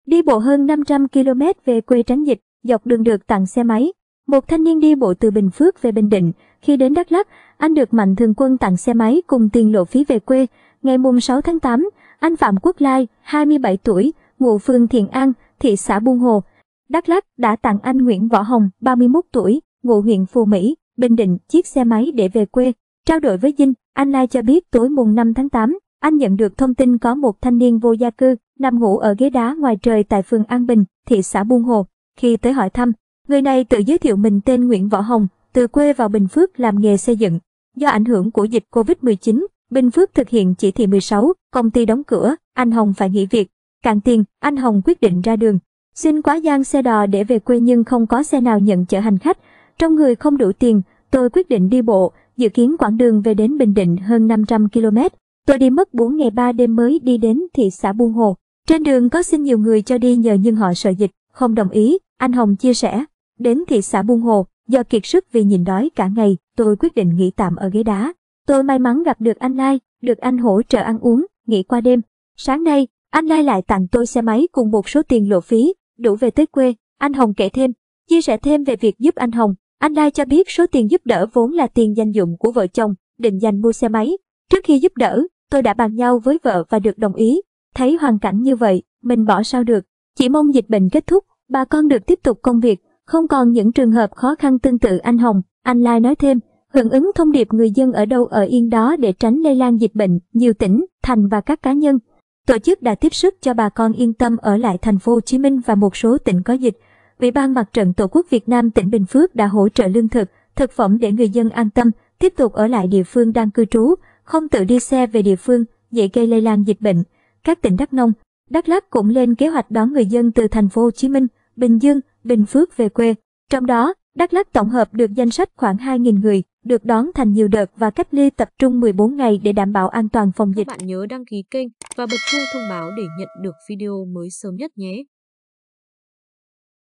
Đi bộ hơn 500 km về quê tránh dịch, dọc đường được tặng xe máy. Một thanh niên đi bộ từ Bình Phước về Bình Định. Khi đến Đắk Lắk, anh được Mạnh Thường Quân tặng xe máy cùng tiền lộ phí về quê. Ngày 6 tháng 8, anh Phạm Quốc Lai, 27 tuổi, ngụ phường Thiện An, thị xã Buôn Hồ, Đắk Lắk đã tặng anh Nguyễn Võ Hồng, 31 tuổi, ngụ huyện Phù Mỹ, Bình Định chiếc xe máy để về quê. Trao đổi với Dinh, anh Lai cho biết tối 5 tháng 8, anh nhận được thông tin có một thanh niên vô gia cư nằm ngủ ở ghế đá ngoài trời tại phường An Bình, thị xã Buôn Hồ. Khi tới hỏi thăm, người này tự giới thiệu mình tên Nguyễn Võ Hồng, từ quê vào Bình Phước làm nghề xây dựng. Do ảnh hưởng của dịch Covid-19, Bình Phước thực hiện chỉ thị 16, công ty đóng cửa, anh Hồng phải nghỉ việc. Cạn tiền, anh Hồng quyết định ra đường. Xin quá giang xe đò để về quê nhưng không có xe nào nhận chở hành khách. Trong người không đủ tiền, tôi quyết định đi bộ, dự kiến quãng đường về đến Bình Định hơn 500 km. Tôi đi mất 4 ngày 3 đêm mới đi đến thị xã Buôn Hồ. Trên đường có xin nhiều người cho đi nhờ nhưng họ sợ dịch, không đồng ý, anh Hồng chia sẻ. Đến thị xã Buôn Hồ, do kiệt sức vì nhịn đói cả ngày, tôi quyết định nghỉ tạm ở ghế đá. Tôi may mắn gặp được anh Lai, được anh hỗ trợ ăn uống, nghỉ qua đêm. Sáng nay, anh Lai lại tặng tôi xe máy cùng một số tiền lộ phí, đủ về tới quê. Anh Hồng kể thêm, chia sẻ thêm về việc giúp anh Hồng. Anh Lai cho biết số tiền giúp đỡ vốn là tiền dành dụm của vợ chồng, định dành mua xe máy. Trước khi giúp đỡ, tôi đã bàn nhau với vợ và được đồng ý. Thấy hoàn cảnh như vậy, mình bỏ sao được. Chỉ mong dịch bệnh kết thúc, bà con được tiếp tục công việc, không còn những trường hợp khó khăn tương tự anh Hồng. Anh Lai nói thêm, hưởng ứng thông điệp người dân ở đâu ở yên đó để tránh lây lan dịch bệnh, nhiều tỉnh, thành và các cá nhân, tổ chức đã tiếp sức cho bà con yên tâm ở lại thành phố Hồ Chí Minh và một số tỉnh có dịch. Ủy ban Mặt trận Tổ quốc Việt Nam tỉnh Bình Phước đã hỗ trợ lương thực, thực phẩm để người dân an tâm, tiếp tục ở lại địa phương đang cư trú, không tự đi xe về địa phương, dễ gây lây lan dịch bệnh. Các tỉnh Đắk Nông, Đắk Lắk cũng lên kế hoạch đón người dân từ thành phố Hồ Chí Minh, Bình Dương, Bình Phước về quê. Trong đó, Đắk Lắk tổng hợp được danh sách khoảng 2.000 người, được đón thành nhiều đợt và cách ly tập trung 14 ngày để đảm bảo an toàn phòng dịch. Các bạn nhớ đăng ký kênh và bật chuông thông báo để nhận được video mới sớm nhất nhé.